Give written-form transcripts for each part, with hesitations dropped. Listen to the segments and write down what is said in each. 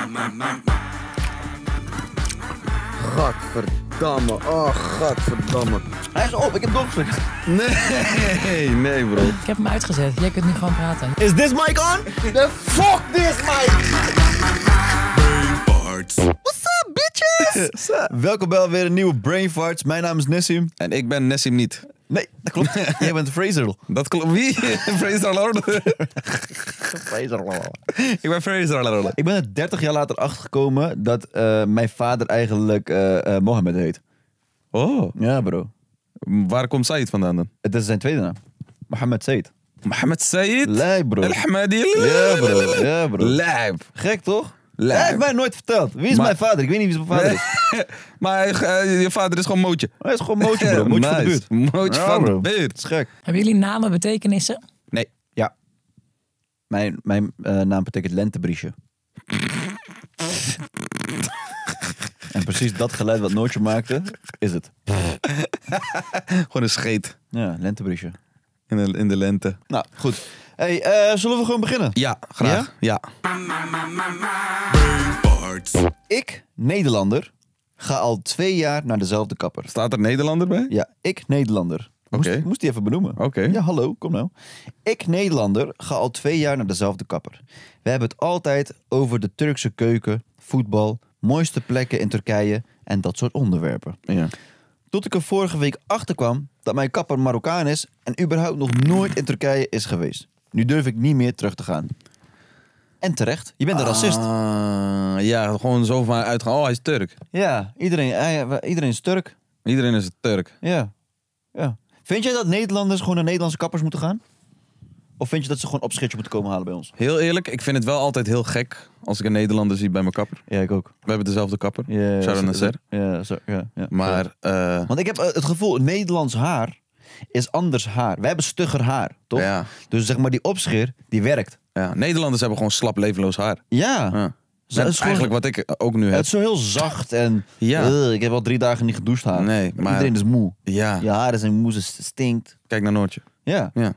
Gadverdamme. Oh, gadverdamme. Hij is op, ik heb doorgezet. Nee bro. Ik heb hem uitgezet. Jij kunt nu gewoon praten. Is this mic on? The fuck this mic! What's up, bitches? Welkom bij alweer een nieuwe Brain Farts. Mijn naam is Nessim. En ik ben Nessim niet. Nee, dat klopt. Jij bent Fraser. Dat klopt. Wie? Fraser Lord. Ik ben Fraser Lord. Ik ben er 30 jaar later achtergekomen dat mijn vader eigenlijk Mohammed heet. Oh. Ja, bro. Waar komt Said vandaan dan? Het is zijn tweede naam. Mohammed Said. Mohammed Said? Lijp, bro. Al-Hamadi? Ja, bro. Lijp. Gek, toch? Lijp. Hij heeft mij nooit verteld. Wie is mijn vader? Ik weet niet wie zijn vader is. Maar je vader is gewoon Mootje. Hij is gewoon Mootje, bro. Mootje van de buurt. Mootje Ja, van de bro. buurt. Dat is gek. Hebben jullie namen betekenissen? Nee. Ja. Mijn naam betekent lentebriesje. En precies dat geluid wat Noortje maakte, is het. Gewoon een scheet Ja, lentebriesje. in de lente. Nou, goed. Hey, zullen we gewoon beginnen? Ja, graag. Ja. Ik, Nederlander, ga al 2 jaar naar dezelfde kapper. Staat er Nederlander bij? Ja, ik, Nederlander. Oké. Moest die even benoemen. Oké. Ja, hallo, kom nou. Ik, Nederlander, ga al 2 jaar naar dezelfde kapper. We hebben het altijd over de Turkse keuken, voetbal, mooiste plekken in Turkije en dat soort onderwerpen. Ja. Tot ik er vorige week achter kwam dat mijn kapper Marokkaan is en überhaupt nog nooit in Turkije is geweest. Nu durf ik niet meer terug te gaan. En terecht, je bent een racist. Ja, gewoon zo van uitgaan. Oh, hij is Turk. Ja, iedereen is Turk. Iedereen is een Turk. Ja. Vind jij dat Nederlanders gewoon naar Nederlandse kappers moeten gaan? Of vind je dat ze gewoon opschitje moeten komen halen bij ons? Heel eerlijk, ik vind het wel altijd heel gek als ik een Nederlander zie bij mijn kapper. Ja, ik ook. We hebben dezelfde kapper. Ja, Shout-out naar Ser. Ja. Maar, Want ik heb het gevoel, Nederlands haar is anders haar. Wij hebben stugger haar, toch? Ja. Dus zeg maar die opscheer, die werkt. ja, Nederlanders hebben gewoon slap, levenloos haar. Ja. Ja. Zo, het Net is gewoon- eigenlijk wat ik ook nu Het heb. is zo heel zacht en Ja. ik heb al 3 dagen niet gedoucht haar. Nee, maar- Iedereen is moe. Ja, Je haren zijn moe, ze stinkt. kijk naar Noortje. Ja. Ja.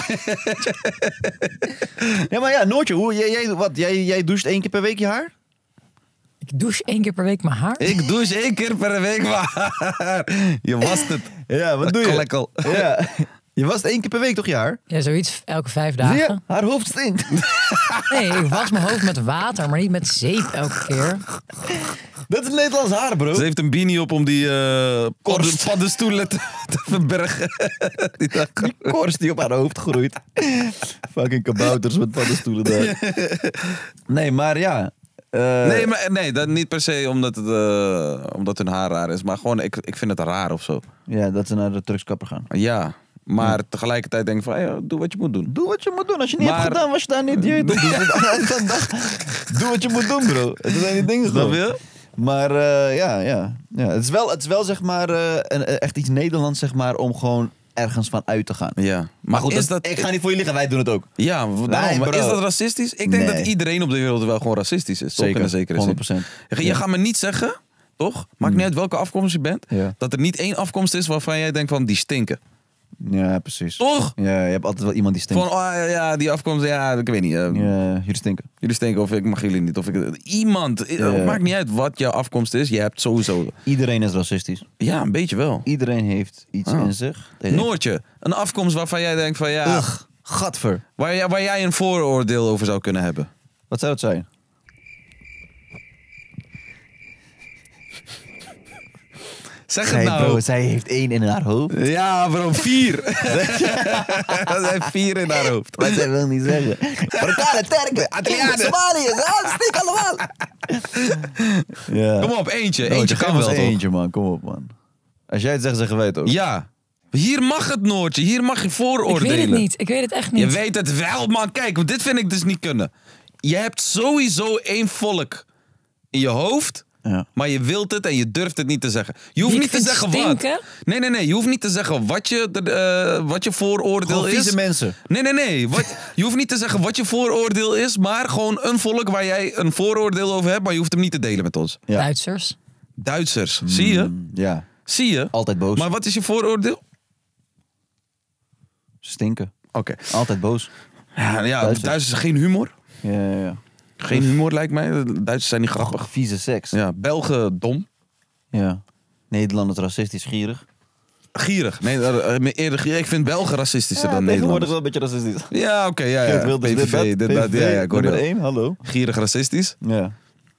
Ja, maar ja, Noortje, jij doucht 1 keer per week je haar? Ik douche 1 keer per week mijn haar. Ik douche 1 keer per week maar. Je wast het. Ja, wat doe je? Klekkel. Ja. Je wast 1 keer per week toch je haar? Ja, zoiets elke 5 Zie je? dagen. Haar hoofd stinkt. Nee, ik was mijn hoofd met water, maar niet met zeep elke keer. Dat is Nederlands haar, bro. Ze heeft een beanie op om die Korst. paddenstoelen te verbergen. Die dag. Die korst die op haar hoofd groeit. Fucking kabouters met paddenstoelen daar. Nee, maar ja. Nee, dat niet per se omdat hun haar raar is. Maar gewoon, ik vind het raar of zo. Ja, dat ze naar de Turks kapper gaan. Ja, maar tegelijkertijd denk ik van, hey, doe wat je moet doen. Doe wat je moet doen. Als je niet Maar- hebt gedaan, was je daar niet. Doe wat je moet doen, bro. Dat zijn die dingen Snap gewoon. je? Maar ja. Het is wel zeg maar echt iets Nederlands zeg maar om gewoon ergens van uit te gaan. Ja. Maar goed, is dat... ik ga niet voor je liggen, wij doen het ook. Ja, daarom, maar bro. is dat racistisch? Ik denk Nee. dat iedereen op de wereld wel gewoon racistisch is. Toch? In een zekere 100%. zin. Je gaat me niet zeggen, toch? Maakt niet uit welke afkomst je bent. Ja. Dat er niet één afkomst is waarvan jij denkt van, die stinken. Ja, precies. Toch? Ja, je hebt altijd wel iemand die stinkt. Van, ja, die afkomst, ja, ik weet niet. Ja, jullie stinken. Jullie stinken of ik mag jullie niet. Of iemand. Ja. Maakt niet uit wat jouw afkomst is. Je hebt sowieso... Iedereen is racistisch. Ja, een beetje wel. Iedereen heeft iets in zich. Noortje, een afkomst waarvan jij denkt van, ja... Ugh, gadver. Waar jij een vooroordeel over zou kunnen hebben. Wat zou het zijn? Zeg het nou. Bro, zij heeft 1 in haar hoofd. Ja, bro, 4. Er zijn 4 in haar hoofd. Wat zij wil niet zeggen. Marokkanen, Turken, Italianen. Somaliërs, stinken allemaal. Ja. Kom op, eentje. Oh, Eentje geef kan ons wel, toch? eentje, man. Kom op, man. Als jij het zegt, zeggen wij het ook. Ja. Hier mag het, Noortje. Hier mag je Ik vooroordelen. weet het niet. Ik weet het echt niet. Je weet het wel, man. Kijk, want dit vind ik dus niet kunnen. Je hebt sowieso 1 volk in je hoofd... Ja. Maar je wilt het en je durft het niet te zeggen. Je hoeft Die niet te ik zeggen vind wat. stinken? Nee. Je hoeft niet te zeggen wat je vooroordeel Gewoon is. vieze mensen. Nee. Je hoeft niet te zeggen wat je vooroordeel is. Maar gewoon een volk waar jij een vooroordeel over hebt. Maar je hoeft hem niet te delen met ons. Ja. Duitsers. Duitsers. Zie je? Ja. Zie je? Altijd boos. Maar wat is je vooroordeel? Stinken. Oké. Altijd boos. Ja, Duitsers. Duitsers geen humor. Ja. Geen humor lijkt mij. De Duitsers zijn niet grappig. Vieze seks. Ja, Belgen dom. Ja. Nederlanders racistisch, gierig. Gierig. Nee, eerder gierig. Ik vind Belgen racistischer dan tegenwoordig Nederlanders. wel een beetje racistisch. Ja, oké. ja. Geert Wilders, PVV, dit, dat. ja, ik hoor je nummer wel. 1, hallo. Gierig racistisch. Ja.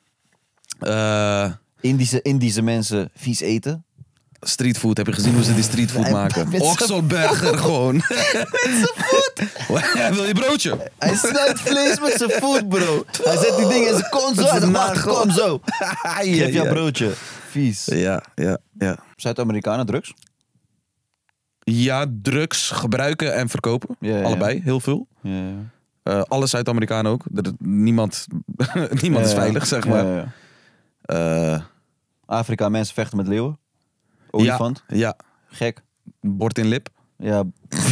Indische mensen vies eten. Streetfood. Heb je gezien hoe ze die streetfood Hij- maken? met z'n Okselberger gewoon. Met zijn voet. Wil je broodje? Hij snijdt vlees met zijn voet, bro. Hij zet die dingen in zijn kont zo. Hij zegt, wacht, kom zo. Geef jouw broodje. Vies. Ja. Zuid-Amerikanen, drugs? Ja, drugs gebruiken en verkopen. Ja. Allebei, heel veel. Ja. Alle Zuid-Amerikanen ook. Niemand is veilig, zeg maar. Ja. Afrika, mensen vechten met leeuwen. Olifant. Ja. Gek. Bord in lip. Ja.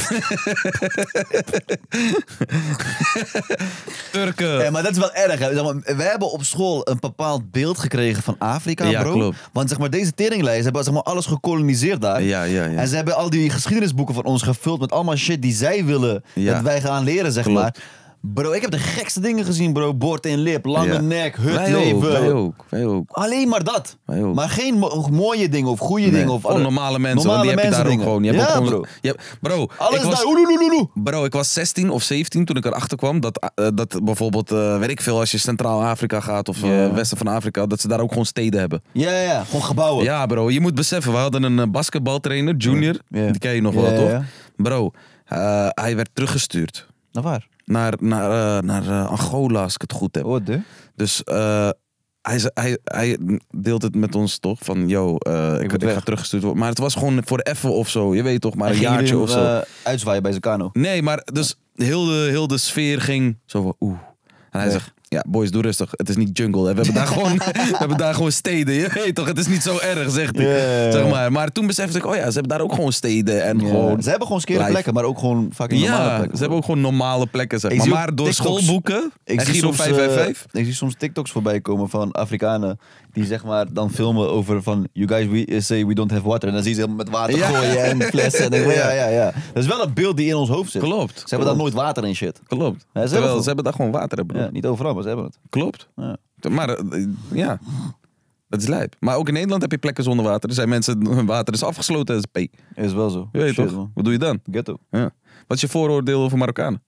Turken. Ja, maar dat is wel erg. Hè. Zeg maar, wij hebben op school een bepaald beeld gekregen van Afrika, Ja, bro. klopt. Want zeg maar, deze teringlijsten hebben zeg maar, alles gekoloniseerd daar. Ja. En ze hebben al die geschiedenisboeken van ons gevuld met allemaal shit die zij willen dat wij gaan leren, zeg Klopt. maar. Bro, ik heb de gekste dingen gezien, bro. Bord in lip, lange Ja. nek, Wij hutleven. ook. Alleen maar dat. Wij ook. Maar geen mooie dingen of goede dingen. Of Gewoon normale mensen, want die heb je daar ook dingen. gewoon. Je hebt Ja, ook gewoon bro. bro, Alles ik was, daar. Oeloeloeloe. bro, ik was 16 of 17 toen ik erachter kwam dat bijvoorbeeld, weet ik veel, als je Centraal-Afrika gaat of Ja. Westen van Afrika, dat ze daar ook gewoon steden hebben. Ja. Gewoon gebouwen. Ja, bro, je moet beseffen, we hadden een basketbaltrainer, Junior, Ja. die ken je nog Ja, wel, toch? ja. Bro, hij werd teruggestuurd Naar waar? naar Angola, als ik het goed heb. Oh, de? Dus hij deelt het met ons toch van, ik word ga weg. teruggestuurd worden. Maar het was gewoon voor even of zo, je weet toch, maar een Gingen jaartje jullie of zo. Uitzwaaien bij zijn kano. Nee, maar dus heel de sfeer ging zo van En hij Weg. zegt, ja boys, doe rustig. Het is niet jungle. Hè. We hebben daar gewoon steden. Je weet toch, het is niet zo erg, zegt hij. Ja. Zeg maar toen besefte ik, ze hebben daar ook gewoon steden. En gewoon Ze hebben gewoon skere live. plekken, maar ook gewoon fucking normale Ja, plekken. ze hebben ook gewoon normale plekken, zeg Ik maar. zie ook Maar door TikToks. schoolboeken en zie Giro soms, 555. ik zie soms TikToks voorbij komen van Afrikanen die zeg maar dan filmen over van you guys say we don't have water en dan zie je ze helemaal met water Ja. gooien en flessen en dan denk ik, ja. Dat is wel een beeld die in ons hoofd zit. Klopt. Ze hebben daar nooit water in shit. Klopt. Ja, ze Terwijl hebben ze hebben daar gewoon water, hè, bro. Ja, niet overal, maar ze hebben het. Klopt. Ja. Maar ja, dat is lijp. Maar ook in Nederland heb je plekken zonder water. Er zijn mensen, hun water is afgesloten as P. Is wel zo. Je weet Shit, toch? man. Wat doe je dan? Ghetto. Ja. Wat is je vooroordeel over Marokkanen?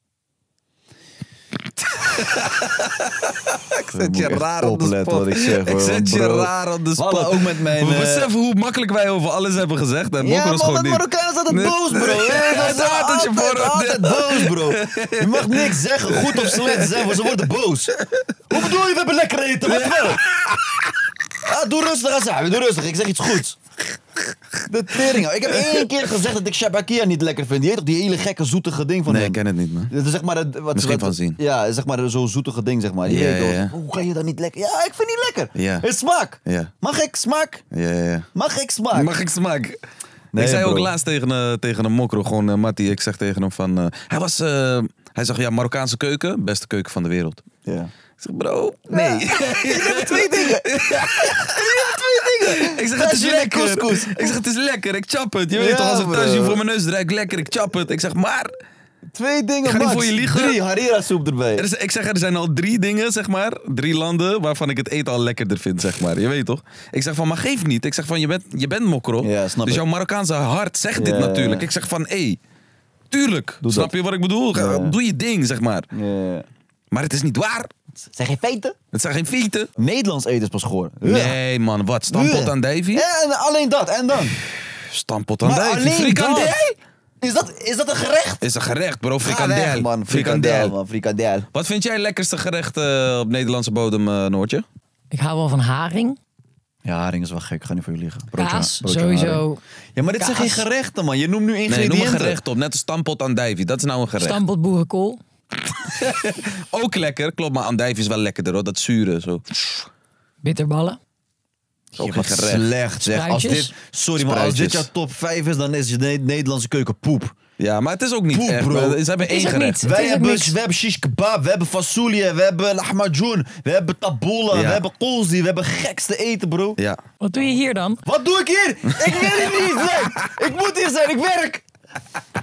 Ik zet je raar op de opletten spot. wat ik zeg, Ik hoor, zet je bro. raar op de spot. Wallah, ook met mijn, We beseffen hoe makkelijk wij over alles hebben gezegd. En Ja, Mokro is man, gewoon dat niet. Marokkanen is altijd Nee. boos, bro. Het is altijd je vooroordeel. altijd boos, bro. Je mag niks zeggen, goed of slecht zeggen, ze worden boos. Hoe bedoel je, we hebben lekker eten? Wat wel? Ah, doe rustig, Asabi, doe rustig. Ik zeg iets goeds. De tering. Ik heb 1 keer gezegd dat ik shabakia niet lekker vind. Die heet toch die hele gekke zoetige ding van Nee, hem? ik ken het niet, man. Dat is zeg maar Misschien van zien. Ja, zeg maar zo'n zoetige ding, zeg maar. Je Ja, weet toch, ja. hoe kan je dat niet lekker? Ja, ik vind niet lekker. Ja. Het smaak. Ja. Mag ik smaak? Ja. Mag ik smaak? Mag ik smaak? Nee, ik zei ook bro. laatst tegen een Mokro, gewoon Mattie. Ik zeg tegen hem van... hij zegt, ja, Marokkaanse keuken, beste keuken van de wereld. Ja. Ik zeg, bro, nee. Je hebt 2 dingen. Ik zeg, het is Tajine lekker. couscous. Ik zeg, het is lekker. Ik chap het. Je weet Ja, toch, als het bro. thuis voor mijn neus ruikt, lekker. Ik chap het. Ik zeg, maar... 2 dingen, Ik ga niet max. voor je liegen. 3 harira soep erbij. Ik zeg, er zijn al 3 dingen, zeg maar. 3 landen waarvan ik het eten al lekkerder vind, zeg maar. Je weet toch? Ik zeg van, maar geef niet. Ik zeg van, je bent Mokro. Ja, snap dus ik. jouw Marokkaanse hart zegt dit Ja, natuurlijk. ja. Ik zeg van, tuurlijk. Doe Snap dat. je wat ik bedoel? Ja. Doe je ding, zeg maar. Ja. Maar het is niet waar. Zijn geen feiten? Het zijn geen feiten. Nederlands eten is pas goor. Nee, man. Wat? Stampot Ja. aan Davy? Ja, en alleen dat. En dan? Stampot aan Maar Davy. alleen Frikandel? dat. Is dat een gerecht? Is een gerecht, bro. Ga Frikandel. weg, man. Frikandel, man. Frikandel. Wat vind jij het lekkerste gerecht op Nederlandse bodem, Noortje? Ik hou wel van haring. Ja, haring is wel gek. Ik ga niet voor je liegen. Kaas, broodje haring. sowieso. Ja, maar dit zijn geen Kaas. gerechten, man. Je noemt nu Nee, ingrediënten. noem een gerecht op. Net als stampot aan Davy. Dat is nou een gerecht. Stampot boerenkool. Ook lekker, klopt. Maar andijvie is wel lekkerder, hoor. Dat zure, zo. Bitterballen. Ook Ja, geen wat gerecht. slecht, zeg. Als Spruitjes. dit, sorry, maar als dit Spruitjes. jouw top 5 is, dan is je Nederlandse keuken poep. Ja, maar het is ook niet Poep, echt. bro. Ze hebben Het is één ook gerecht. niet. Het is ook niks. We hebben shish kebab, we hebben fasoulia, we hebben lahmacun, we hebben taboula, Ja. we hebben koolzi, we hebben gekste eten, bro. Ja. Wat doe je hier dan? Wat doe ik hier? Ik wil hier niet zijn. Ik moet hier zijn, ik werk.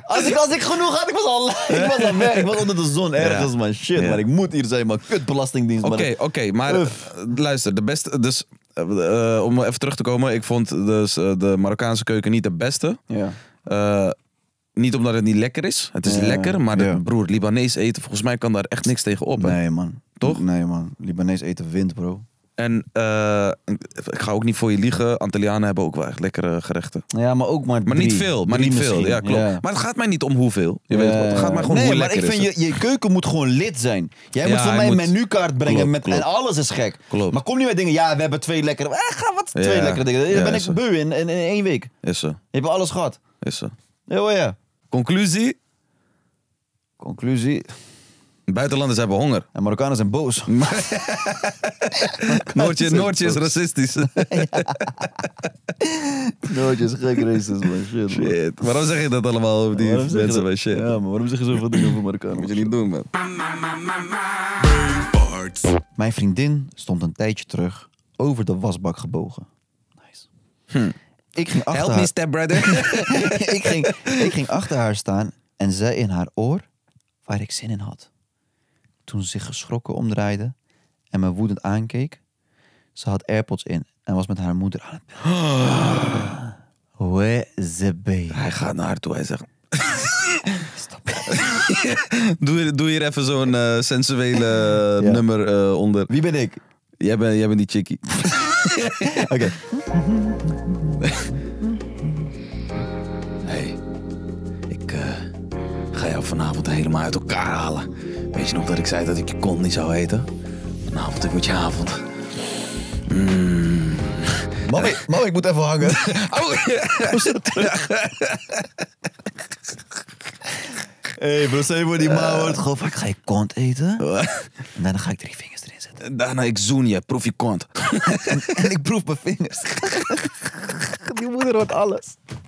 Als ik genoeg had, ik was al weg. Ik was onder de zon ergens, man. Shit, man. Ik moet hier zijn, man. Kut belastingdienst, man. Oké, maar luister, de beste... Dus, om even terug te komen, ik vond dus de Marokkaanse keuken niet de beste. Ja. Niet omdat het niet lekker is. Het is lekker, maar broer, Libanees eten, volgens mij kan daar echt niks tegen op. Hè? Nee, man. Toch? Nee, man. Libanees eten wint, bro. En ik ga ook niet voor je liegen. Antillianen hebben ook wel echt lekkere gerechten. Ja, maar ook maar Maar drie. niet veel, Misschien. Ja, klopt. Ja. Maar het gaat mij niet om hoeveel. Je weet wat, het gaat mij gewoon hoe lekker is. Nee, maar ik vind je keuken moet gewoon lid zijn. Jij moet voor mij een menukaart brengen Klopt. en alles is gek. Klopt. Maar kom niet met dingen, we hebben 2 lekkere... twee lekkere dingen. Dan ben ik beu in 1 week. Is ze. Je hebt alles gehad. Is ze. Ja. Conclusie. Buitenlanders hebben honger. En Marokkanen zijn boos. Noortje is racistisch. Noortje is gek racist, man. Shit. Waarom zeg je dat allemaal over die mensen bij shit? Ja, maar waarom zeg je zoveel dingen over Marokkanen? Moet je niet doen, man. Mijn vriendin stond een tijdje terug over de wasbak gebogen. Nice. Ik ging achter Help me, stepbrother. ik ging achter haar staan en zei in haar oor waar ik zin in had. Toen ze zich geschrokken omdraaide en me woedend aankeek. Ze had AirPods in en was met haar moeder aan het bellen. Where the baby? Hij gaat naar haar toe, hij zegt... Stop. Doe hier even zo'n sensuele nummer onder. Wie ben ik? Jij bent die chickie. Oké. Hey, ik ga jou vanavond helemaal uit elkaar halen. Weet je nog dat ik zei dat ik je kont niet zou eten? Vanavond ik met je avond. Mam, ik moet even hangen. Hey bro, stel je voor die ma wordt gewoon van, ik ga je kont eten. En daarna ga ik 3 vingers erin zetten. Daarna ik zoen je, proef je kont. En ik proef mijn vingers. Die moeder hoort alles.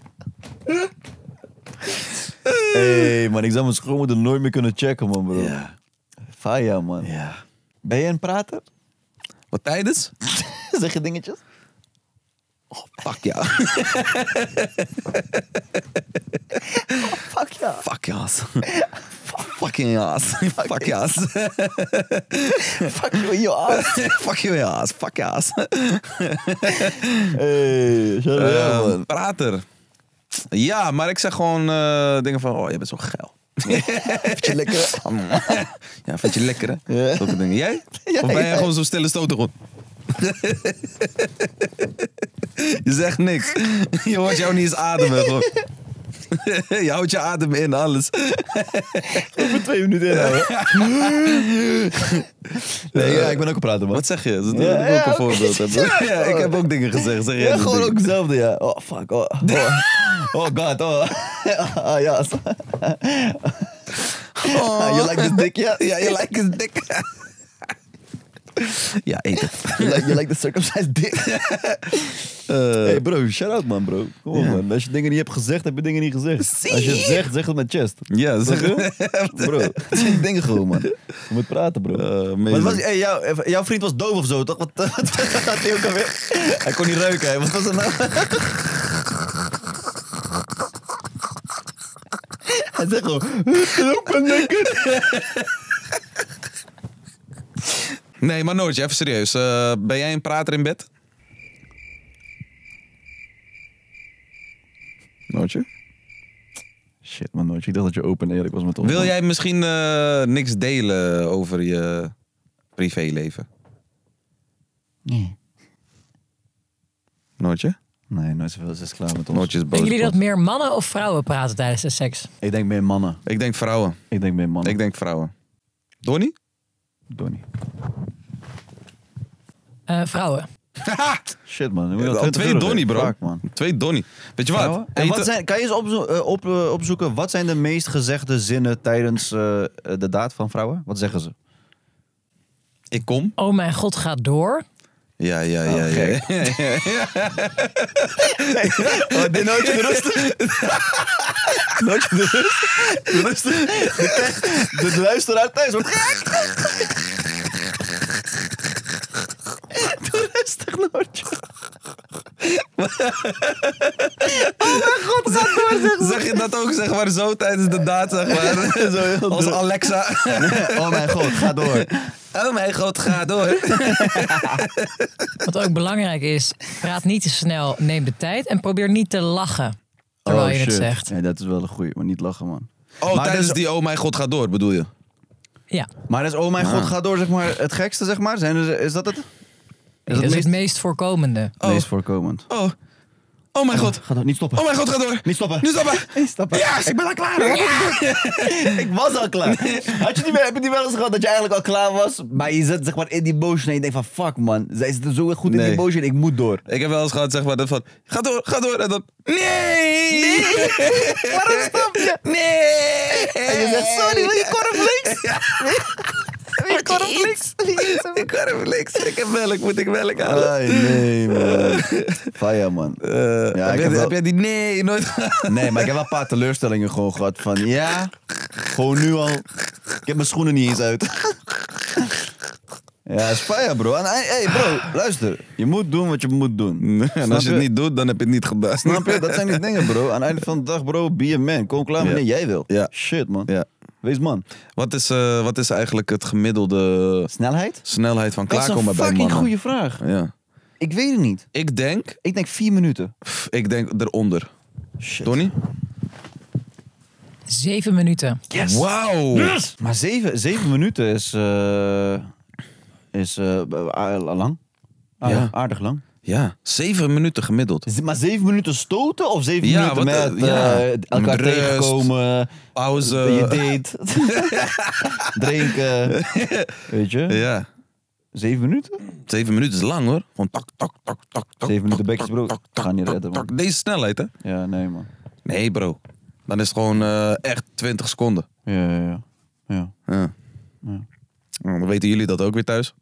Hey man, ik zou mijn schoonmoeder nooit meer kunnen checken, man bro. Ja. Faya, man. Ja. Ben je een prater? Wat tijdens? Zeg je dingetjes? Oh, fuck ja. Fuck ja. Fuck ja. Fucking ass. Fuck ja. Fuck you in your ass. Fuck you ass. Fuck ass. Hey, shut up, man. Prater. Ja, maar ik zeg gewoon dingen van, oh, jij bent zo geil. Vind je lekker? Ja, vind je lekker, hè? Ja. Zulke dingen. Jij? Ja, Of ben jij ja. gewoon zo'n stille stoter gewoon? Je zegt niks. Je hoort jou niet eens ademen. Gewoon. Je houdt je adem in, alles. Over 2 minuten inhouden. Nee, ja, ik ben ook een prater, man. Wat zeg je? Dat Ja, ik ook een oké. voorbeeld hebben. Ja, ik heb ook dingen gezegd. Zeg jij Ja, die gewoon dingen? ook hetzelfde, ja. Oh, fuck. Oh god, oh. Ah, ja. You like this dick, yeah? Ja, je lijkt een dik. Ja, eet het. You like the circumcised dick? Hey bro, shout out man bro. Kom op man. Als je dingen niet hebt gezegd, heb je dingen niet gezegd. Als je het zegt, zeg het met chest. Ja, zeg Bro, het zijn dingen gewoon man. Je moet praten bro. amazing. Wat was, hey, jouw vriend was doof of zo, toch? Wat had hij ook alweer? Hij kon niet ruiken, hè? Wat was het nou? Hij zegt gewoon... Open lekker. Nee, maar Noortje, even serieus. Ben jij een prater in bed? Noortje? Shit man, nooit. Ik dacht dat je open en eerlijk was met ons. Wil jij misschien niks delen over je privéleven? Nee. Noortje? Nee, nooit zoveel. Ze is klaar met ons. Noortje is boos. Denken jullie op dat ons. meer mannen of vrouwen praten tijdens de seks? Ik denk meer mannen. Ik denk vrouwen. Ik denk meer mannen. Ik denk vrouwen. Donnie? Donnie. Vrouwen. Shit man. Al 2 Donnie, bro. Fuck, man. 2 Donnie. Weet je wat? En wat Eten- zijn, kan je eens opzoeken, wat zijn de meest gezegde zinnen tijdens de daad van vrouwen? Wat zeggen ze? Ik kom. Oh mijn god, gaat door. Ja. gek. Oh, dit nooitje de rustig. Nooitje de rustig. De luisteraar thuis wordt... Doe rustig, Noortje. Oh mijn god, gaat door. Zeg je dat ook, zeg maar, zo tijdens de daad, zeg maar? Zo heel Als druk. Alexa. Oh mijn god, ga door. Oh mijn god, ga door. Wat ook belangrijk is, praat niet te snel, neem de tijd en probeer niet te lachen terwijl je het zegt. Ja, dat is wel een goeie, maar niet lachen, man. Oh, Maar tijdens dus- die oh mijn god, ga door, bedoel je? Ja, Maar is oh mijn god, ga door, zeg maar, het gekste, zeg maar? Is dat het? dat is het meest voorkomende. Meest voorkomend. Oh mijn god. Ga door, niet stoppen. Oh mijn god, ga door. Niet stoppen. Nu stoppen. Niet stoppen. Yes! Ik ben al klaar. Ik was al klaar. Heb je niet wel eens gehad dat je eigenlijk al klaar was, maar je zit zeg maar in die motion en je denkt van fuck man, zij zitten zo goed in Nee. die motion, ik moet door. Ik heb wel eens gehad, zeg maar, dat van, ga door. En dan, nee! Waarom stop je? Nee! En je zegt sorry, wil je cornflakes? Wil je cornflakes? Ik kan even niks. Ik heb melk, moet ik melk halen? Ai, nee man. Faya man. Ja, heb jij die nee nooit Nee, maar ik heb wel een paar teleurstellingen gewoon gehad van ja, gewoon nu al. Ik heb mijn schoenen niet eens uit. Ja, is fire bro. En hey bro, luister. Je moet doen wat je moet doen. En als je het niet doet, dan heb je het niet gedaan. Snap je? Dat zijn die dingen bro. Aan het einde van de dag bro, be a man. Kom klaar wanneer jij wil. Ja. Shit man. Ja. Wees man. Wat is eigenlijk het gemiddelde Snelheid? snelheid van Dat is klaarkomen een bij fucking mannen? goede vraag. Ja. Ik weet het niet. Ik denk 4 minuten. eronder. Shit. Tony? 7 minuten. Yes. Wauw. Maar 7 minuten is lang. Ja. Aardig lang. Ja, 7 minuten gemiddeld. Maar 7 minuten stoten of 7 Ja, minuten wat, met elkaar met rust, tegenkomen, Pauze. je date, drinken, weet je? Ja. 7 minuten? 7 minuten is lang hoor. Gewoon tak, tak, tak, tak, tak. 7 minuten tak, bekjes, tak, bro. tak, Ga tak, niet tak, redden, man. tak. Deze snelheid hè? Ja, nee man. Nee bro. Dan is het gewoon echt 20 seconden. Ja. Ja. Nou, dan weten jullie dat ook weer thuis.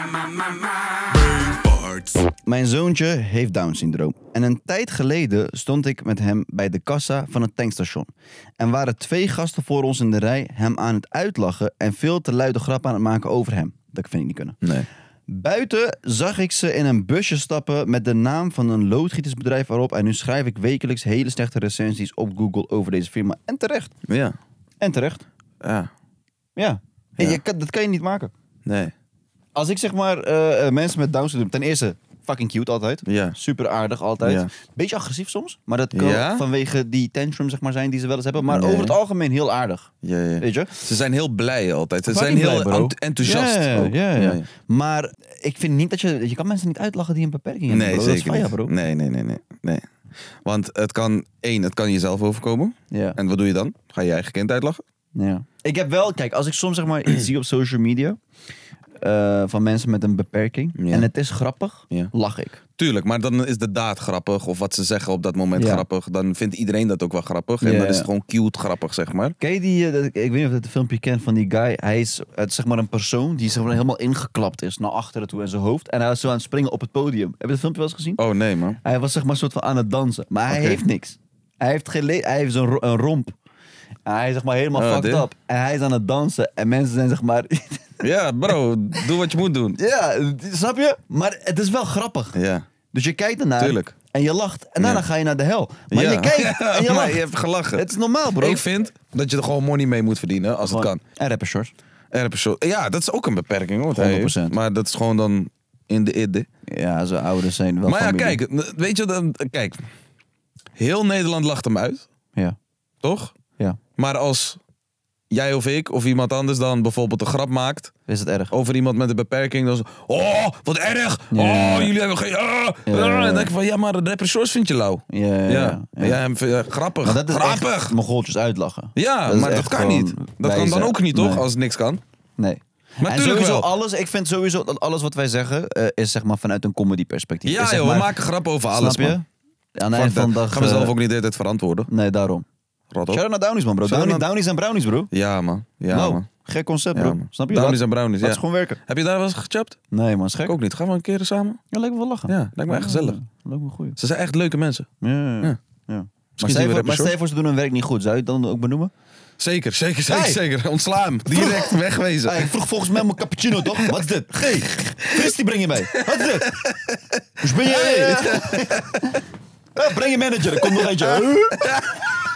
Mijn zoontje heeft Down-syndroom. En een tijd geleden stond ik met hem bij de kassa van het tankstation. En waren 2 gasten voor ons in de rij hem aan het uitlachen en veel te luide grappen aan het maken over hem. Dat vind ik niet kunnen. Nee. Buiten zag ik ze in een busje stappen met de naam van een loodgietersbedrijf erop. En nu schrijf ik wekelijks hele slechte recensies op Google over deze firma. En terecht. Ja. En terecht. Ja. Ja. Ja. Dat kan je niet maken. Nee. Als ik zeg maar mensen met Down syndroom, ten eerste fucking cute altijd. Ja. Super aardig altijd. Ja. Beetje agressief soms. Maar dat kan Ja? vanwege die tantrum zeg maar zijn die ze wel eens hebben. Maar Nee. over het algemeen heel aardig. Ja. Weet je? Ze zijn heel blij altijd. Ze Fucking zijn heel blij, bro. enthousiast. Ja, ook. ja. Maar ik vind niet dat je kan mensen niet uitlachen die een beperking hebben. Nee, bro. zeker Dat is fire, niet. bro. Nee. Want het kan jezelf overkomen. Ja. En wat doe je dan? Ga je je eigen kind uitlachen? Ja. Ik heb wel, kijk, als ik soms zeg maar iets zie op social media van mensen met een beperking Ja. en het is grappig, Ja. lach ik. Tuurlijk, maar dan is de daad grappig. Of wat ze zeggen op dat moment Ja. grappig. Dan vindt iedereen dat ook wel grappig. En Ja. dan is het gewoon cute grappig, zeg maar. Ken je die, ik weet niet of je het filmpje kent van die guy. Hij is zeg maar een persoon die zeg maar helemaal ingeklapt is naar achteren toe in zijn hoofd. En hij was zo aan het springen op het podium. Heb je het filmpje wel eens gezien? Oh nee, man. Hij was zeg maar soort van aan het dansen. Maar hij Oké. heeft niks. Hij heeft geen hij heeft een romp. En hij is zeg maar helemaal fucked dit? up. En hij is aan het dansen. En mensen zijn zeg maar... Ja, bro. Doe wat je moet doen. ja, snap je? Maar het is wel grappig. Ja. Dus je kijkt ernaar. Tuurlijk. En je lacht. En daarna Ja. ga je naar de hel. Maar Ja. je kijkt en je Maar lacht. je hebt gelachen. Het is normaal, bro. Ik vind dat je er gewoon money mee moet verdienen, als het kan. En rapper shorts. Ja, dat is ook een beperking, hoor. 100%. Maar dat is gewoon dan in de idee. Ja, zijn ouders zijn wel Maar ja, familie. kijk, weet je, kijk. Heel Nederland lacht hem uit, Ja, toch? ja. Maar als jij of ik of iemand anders dan bijvoorbeeld een grap maakt Is het erg? over iemand met een beperking, dan is oh, wat erg! Ja. Oh, jullie hebben geen... Ja. En dan denk ik van, ja, maar de rapper Shores vind je lauw. Ja. hem vind je grappig. Maar dat is grappig! echt mongooltjes uitlachen. Ja, Dat is maar dat echt kan gewoon niet. Dat kan dan wijzen. ook niet, toch? Nee. Als het niks kan. Nee. Maar En tuurlijk sowieso wel. alles, ik vind sowieso dat alles wat wij zeggen is zeg maar vanuit een comedy perspectief. Ja, Is, zeg joh, we maar, maken grappen over alles, snap je? man. Aan het eind van de dag... gaan we zelf ook niet de hele tijd verantwoorden. Nee, daarom. Rot op. Shout-out naar Downies, man, bro. Shout-out naar- Downies en brownies, bro. Ja, man. Ja, Wow, man. gek concept, Ja, bro. man. Snap je? Brownies en brownies, Dat ja. is gewoon werken. Heb je daar wel eens gechapt? Nee, man, is gek. Ik ook niet. Gaan we een keer samen? Ja, lijkt me wel lachen. Ja, lijkt me echt gezellig. Lijkt me goed. Ze zijn echt leuke mensen. Ja. Ja. Maar zien we stel rapper je voor, ze doen hun werk niet goed. Zou je het dan ook benoemen? Zeker. Hey. Zeker. Ontsla hem. Direct wegwezen. Hey, ik vroeg volgens mij mijn cappuccino, toch? Wat is dit? Hey, Fristie breng je mee. Wat is dit? Dus ben je... Ja, breng je manager, er komt nog eentje.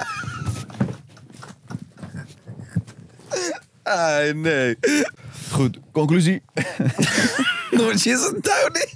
Nee. Goed, conclusie. Noortje is een downy.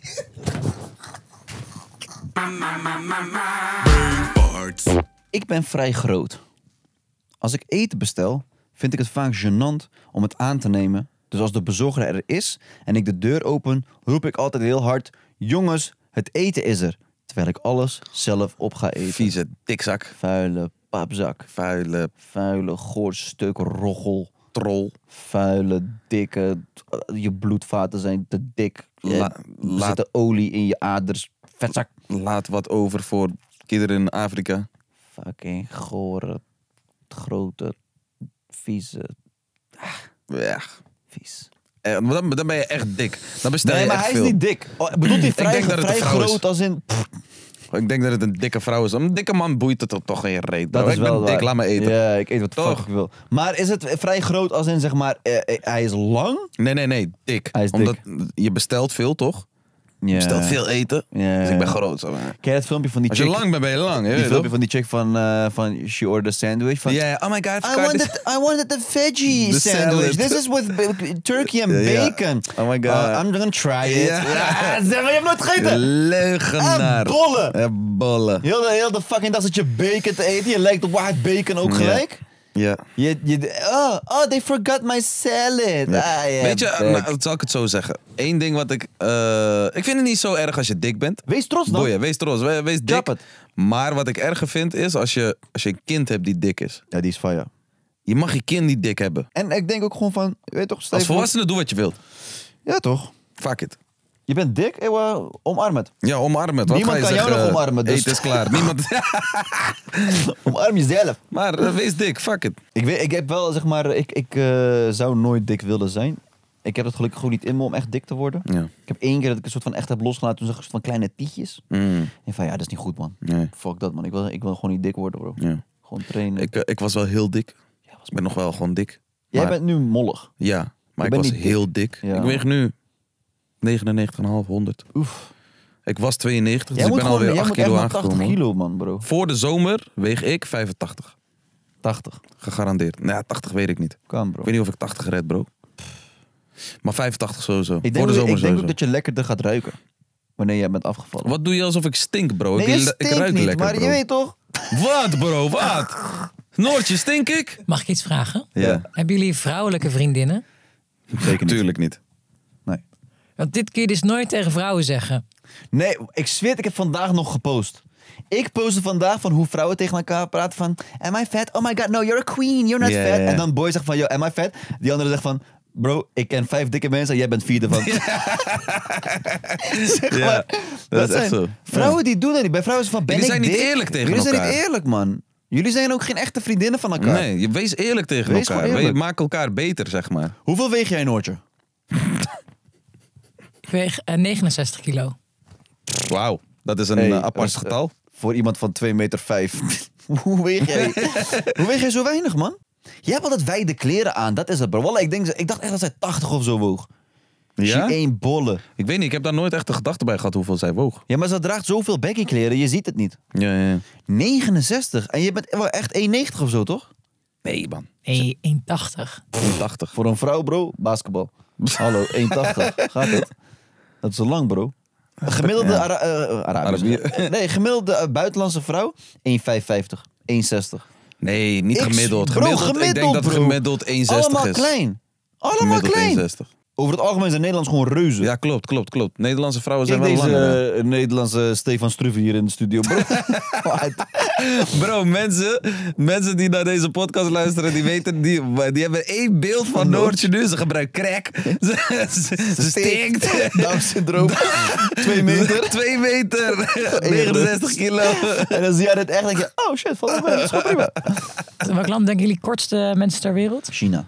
Ik ben vrij groot. Als ik eten bestel, vind ik het vaak gênant om het aan te nemen. Dus als de bezorger er is en ik de deur open, roep ik altijd heel hard... Jongens, het eten is er. Terwijl ik alles zelf op ga eten. Vieze dikzak. Vuile papzak. Vuile goorstuk roggel. Troll. Vuile, dikke... Je bloedvaten zijn te dik. Er Laat- zit olie in je aders. Vetzak. Laat wat over voor kinderen in Afrika. Fucking gore, grote, vieze, Ja. vies. Maar dan ben je echt dik. Dan bestel je Nee, maar echt hij is veel. niet dik. Oh, bedoelt hij vrij, denk dat het vrij een vrouw is. groot als in... Ik denk dat het een dikke vrouw is. Een dikke man boeit het toch geen reet. Dat bro. is Ik wel ben dik, waar. laat me eten. Ja, ik eet wat de Toch? fuck ik wil. Maar is het vrij groot als in, zeg maar, hij is lang? Nee, dik. Hij is Omdat je bestelt veel, toch? Ja. Bestelt veel eten. Ja. Dus ik ben groot. Zo. Ken je het filmpje van die Als je chick? lang bent, ben je lang. Die Hè, filmpje toch? van die chick van She Ordered a Sandwich. Van, Ja, oh my god. I wanted the veggie The sandwich. sandwich. This is with turkey and Ja. bacon. Oh my god. I'm gonna try it. Ja. Ja, zeg maar, je hebt nooit gegeten. Leugenaar. Bollen. Heel de fucking dag zit je bacon te eten. Je lijkt op white bacon ook gelijk. Ja. They forgot my salad. Weet je, nou, zal ik het zo zeggen. Eén ding wat ik vind het niet zo erg als je dik bent. Wees trots dan. Boeien, wees trots. Wees dik. Drop het. Maar wat ik erger vind is als je een kind hebt die dik is. Ja, die is fire. Je mag je kind niet dik hebben. En ik denk ook gewoon van, weet toch, Als volwassene doe wat je wilt. Ja, toch? Fuck it. Je bent dik, omarm het. Ja, omarm het. Wat Niemand ga je kan jou zeggen? nog omarmen, dus- Eten is klaar. Niemand... Omarm jezelf. Maar wees dik. Fuck it. Ik heb wel, zeg maar, ik zou nooit dik willen zijn. Ik heb het gelukkig gewoon niet in me om echt dik te worden. Ja. Ik heb 1 keer dat ik een soort van echt heb losgelaten, toen zag ik een soort van kleine tietjes. En van, ja, dat is niet goed, man. Nee. Fuck dat, man. Ik wil gewoon niet dik worden, bro. Ja. Gewoon trainen. Ik was wel heel dik. Ik ben nog wel gewoon dik. Jij Maar- bent nu mollig. Ja, maar Je ik bent was niet heel dik. Ja. Ik weeg nu 99,5, 100. Oef. Ik was 92, Jij dus ik moet ben alweer jij 8 moet echt kilo naar 80 aangekomen. kilo, man, bro. Voor de zomer weeg ik 85. 80. Gegarandeerd. Nou ja, 80 weet ik niet. Kan, Ik bro. weet niet of ik 80 red, bro. Maar 85 sowieso. Ik Voor denk, de zomer ik denk sowieso. ook dat je lekkerder gaat ruiken. Wanneer jij bent afgevallen. Wat doe je alsof ik stink, bro? Nee, ik, je ik stinkt ruik niet, lekker, maar bro. je weet toch? Wat, bro? Wat? Noortje, stink ik? Mag ik iets vragen? Ja. Hebben jullie vrouwelijke vriendinnen? Zeker niet. Tuurlijk niet. Nee. Want dit kun je dus nooit tegen vrouwen zeggen. Nee, ik zweer het, ik heb vandaag nog gepost. Ik postte vandaag van hoe vrouwen tegen elkaar praten van... Am I fat? Oh my god, no, you're a queen, you're not Ja, fat. ja, ja. En dan boy zegt van, yo, am I fat? Die andere zegt van... Bro, ik ken 5 dikke mensen en jij bent 4 ervan. Zeg Ja, maar, dat is zijn echt zo. Vrouwen die doen dat niet. Bij vrouwen is het van, ben Jullie ik zijn niet dik? eerlijk tegen Jullie zijn elkaar. niet eerlijk, man. Jullie zijn ook geen echte vriendinnen van elkaar. Nee, je wees eerlijk tegen Wees elkaar. gewoon eerlijk. Maak elkaar beter, zeg maar. Hoeveel weeg jij, Noortje? Ik weeg 69 kilo. Wauw, dat is een Hey, apart dat is, getal. Voor iemand van 2,5 meter. Hoe weeg jij? Hoe weeg jij zo weinig, man? Jij hebt altijd wijde kleren aan, dat is het, bro. Wallah, ik dacht echt dat zij 80 of zo woog. Ja? She ain't bolle. Ik weet niet, ik heb daar nooit echt de gedachte bij gehad hoeveel zij woog. Ja, maar ze draagt zoveel baggy kleren, je ziet het niet. Ja. 69. En je bent wel echt 1,90 of zo, toch? Nee, man. 1,80. 80. Voor een vrouw, bro, basketbal. Hallo, 1,80. Gaat het? Dat is zo lang, bro. Een gemiddelde Arabier. gemiddelde buitenlandse vrouw, 1,55. 1,60. Nee, niet Ik- gemiddeld. bro, Ik denk dat bro. gemiddeld 1,60 Allemaal is. klein. Allemaal Gemiddeld klein. 1,60. Over het algemeen zijn Nederlands gewoon reuzen. Ja, klopt. Nederlandse vrouwen Kijk zijn wel deze langer. hè. Nederlandse Stefan Struve hier in de studio, bro. Bro, mensen die naar deze podcast luisteren, die weten, die hebben 1 beeld van Noortje nu. Ze gebruikt crack. Ze stinkt. Down syndroom. 2 meter. 2 meter. 69 kilo. En dan zie je het echt en denk je, oh shit, valt wel mee. Dat is gewoon prima. In welk land denken jullie kortste mensen ter wereld? China.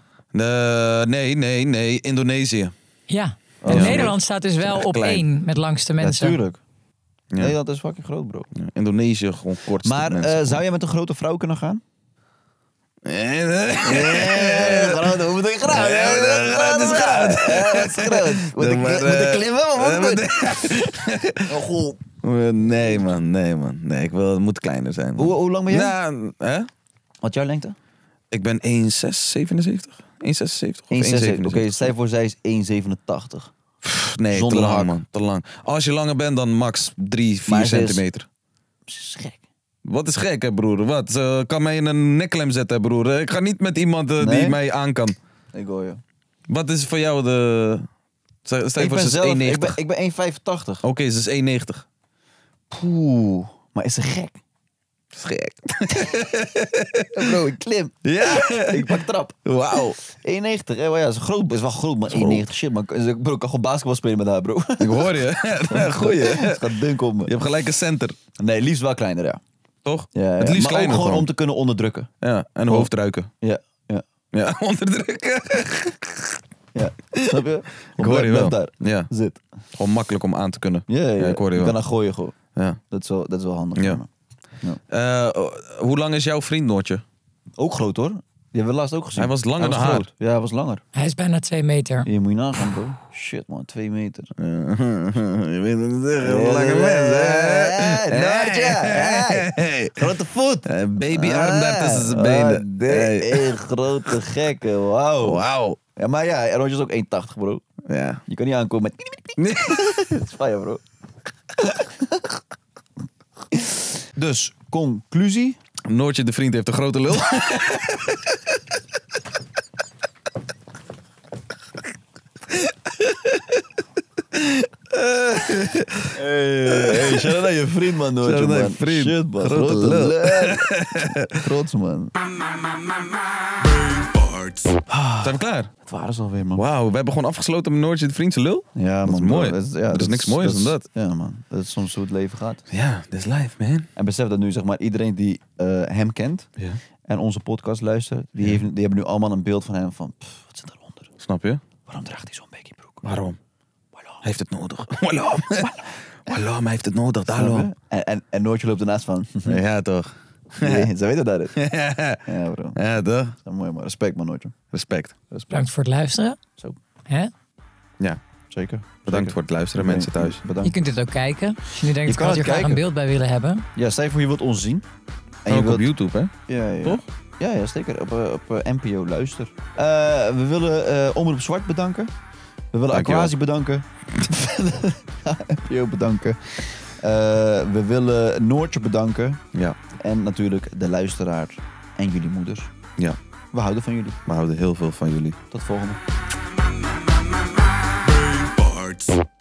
Nee. Indonesië. Ja. Oh, En ja. Nederland staat dus wel op Klein. 1 met langste mensen. Natuurlijk. Ja. Nederland is fucking groot, bro. Ja, Indonesië gewoon kort. Maar zou jij met een grote vrouw kunnen gaan? Nee. Grote, hoe bedoel je groot? Het is groot. Het is groot. Moet ik klimmen? Wat moet ik doen? Oh, goh. Nee, man. Nee, het moet kleiner zijn. Man. Hoe lang ben jij? Nou, hè? Wat jouw lengte? Ik ben 1,677. 1,76 of 1,76. 1,77? Oké, stel je voor, zij is 1,87. Nee, zonder te lang, hak. man. Te lang. Als je langer bent dan max 3, 4 Maar ze is- centimeter. Dat is gek. Wat is gek, hè, broer? Wat? Ze kan mij in een nekklem zetten, hè, broer. Ik ga niet met iemand die Nee? mij aan kan. Ik hoor je. Voor voor jou de... Stel je voor, ze is 1,90. Ik ben 1,85. Oké, ze is 1,90. Poeh. Maar is ze gek? Dat is gek. Bro, ik klim. Ja. Ik pak trap. Wauw. 1,90. Hè? Ja, is wel groot, maar 1,90. Shit, man. Bro, ik kan gewoon basketbal spelen met haar, bro. Ik hoor je. Goeie. Ze gaat dunk op me. Je hebt gelijk een center. Nee, liefst wel kleiner, ja. Toch? Ja, Het ja. liefst Maar kleiner ook gewoon om te kunnen onderdrukken. Ja, en hoofdruiken. Ja, ja. Ja, onderdrukken. Ja. Snap je? Ik hoor je wel. Daar. Ja, Zit. gewoon makkelijk om aan te kunnen. Ja, ja. ik hoor je kan wel. naar gooien gewoon. Ja. Dat is wel handig. Ja. voor me. Hoe lang is jouw vriend, Noortje? Ook groot, hoor. Die hebben we laatst ook gezien. Hij was langer dan haar. groot. Ja, hij was langer. Hij is bijna 2 meter. Hier moet je nagaan, bro. Shit, man. 2 meter. Je weet het niet zeggen, lange mensen. Noortje. Hey. Grote voet. Babyarm daar tussen zijn benen. Hey. Grote gekke. Wauw. Wauw. Ja, maar ja, en Roger is ook 1,80, bro. Ja. Je kan niet aankomen met... Dat is fire, bro. Dus, conclusie. Noortje, de vriend, heeft een grote lul. Hey, shout-out naar je vriend, man, Noortje, Shout-out naar man. je vriend. Shit, man. Grote Grote lul. lul. Trots, man. Zijn we klaar? Het waren ze alweer, man. Wauw, we hebben gewoon afgesloten met Noortje, de vriend, zijn lul. Ja, Dat is man. mooi. bro. Er is niks mooiers dan dat. Ja, man. Dat is soms hoe het leven gaat. Ja, this life, man. En besef dat nu, zeg maar, iedereen die hem kent Ja. en onze podcast luistert, die hebben nu allemaal een beeld van hem van, wat zit daaronder? Snap je? Waarom draagt hij zo'n baggy broek? Waarom? Waarom? Hij heeft het nodig. Waarom? Waarom? Hij heeft het nodig. Daarom. En Noortje loopt ernaast van, Ja, toch. nee, ze weten dat. Ja, Ja, bro. toch. Dat is mooi, man. Respect, man, Noortje. Respect. Respect. Bedankt voor het luisteren. Zo, Hè? Ja, zeker. bedankt voor het luisteren, mensen thuis. Je Bedankt. kunt dit ook kijken. Als je nu denkt, Je ik kan had het hier graag een kijken. beeld bij willen hebben. Ja, stel je voor je wilt ons zien. En En je ook wilt... op YouTube, hè? Ja. Toch? Ja, zeker. Op NPO Luister. We willen Omroep Zwart bedanken. We willen Dankjewel. Aquasi bedanken. NPO bedanken. We willen Noortje bedanken. Ja. En natuurlijk de luisteraar en jullie moeders. Ja. We houden van jullie. We houden heel veel van jullie. Tot volgende. Parts.